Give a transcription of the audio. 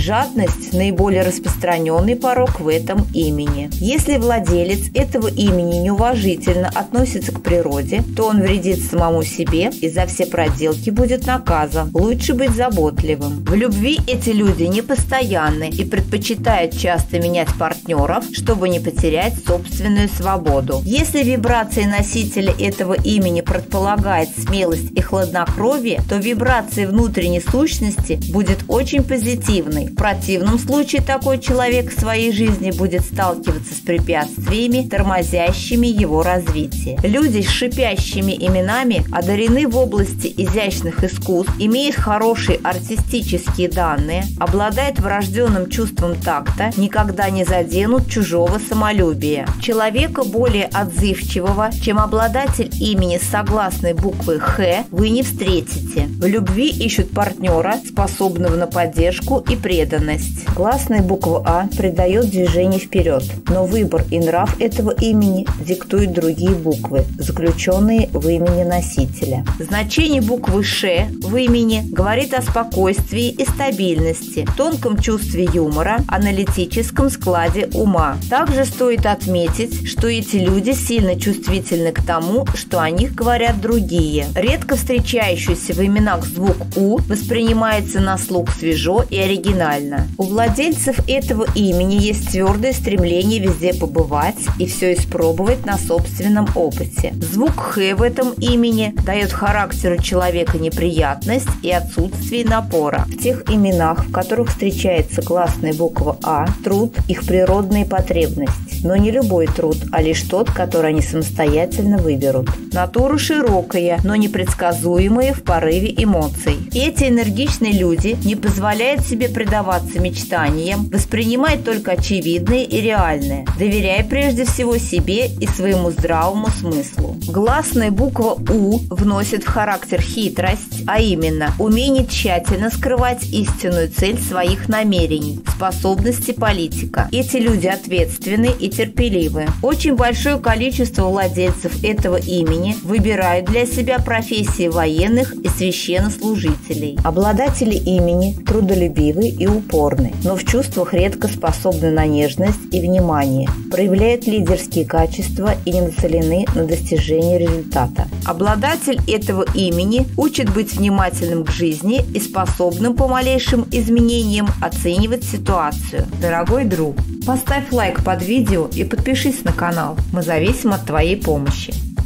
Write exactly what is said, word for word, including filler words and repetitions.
Жадность – наиболее распространенный порок в этом имени. Если владелец этого имени неуважительно относится к природе, то он вредит самому себе и за все проделки будет наказан. Лучше быть заботливым. В любви эти люди непостоянны и предпочитают часто менять партнеров, чтобы не потерять собственную свободу. Если вибрации носителя этого имени предполагает смелость и хладнокровие, то вибрация внутренней сущности будет очень позитивной. В противном случае такой человек в своей жизни будет сталкиваться с препятствиями, тормозящими его развитие. Люди с шипящими именами одарены в области изящных искусств, имеют хорошие артистические данные, обладают врожденным чувством такта, никогда не заденут чужого самолюбия. Человека более отзывчивого, чем обладатель имени с согласной буквой «Х», вы не встретите. В любви ищут партнера, способного на поддержку и преданность. Гласная буква «А» придает движение вперед, но выбор и нрав этого имени диктуют другие буквы, заключенные в имени носителя. Значение буквы «Ш» в имени говорит о спокойствии и стабильности, тонком чувстве юмора, аналитическом складе ума. Также стоит отметить, что эти люди сильно чувствительны к тому, что о них говорят другие. Редко встречающийся в именах звук «У» воспринимается на слух свежо и оригинально. У владельцев этого имени есть твердое стремление везде побывать и все испробовать на собственном опыте. Звук «Х» в этом имени дает характеру человека неприятность и отсутствие напора. В тех именах, в которых встречается гласная буква «А», труд – их природная потребность. Но не любой труд, а лишь тот, который они самостоятельно выберут. Натура широкая, но непредсказуемая в порыве эмоций. Эти энергичные люди не позволяют себе предаваться мечтаниям, воспринимать только очевидное и реальное, доверяя прежде всего себе и своему здравому смыслу. Гласная буква «У» вносит в характер хитрость, а именно умение тщательно скрывать истинную цель своих намерений, способности политика. Эти люди ответственны и терпеливы. Очень большое количество владельцев этого имени выбирают для себя профессии военных и священнослужителей. Обладатели имени трудолюбивы и упорны, но в чувствах редко способны на нежность и внимание, проявляют лидерские качества и не нацелены на достижение результата. Обладатель этого имени учит быть внимательным к жизни и способным по малейшим изменениям оценивать ситуацию. Дорогой друг, поставь лайк под видео и подпишись на канал. Мы зависим от твоей помощи.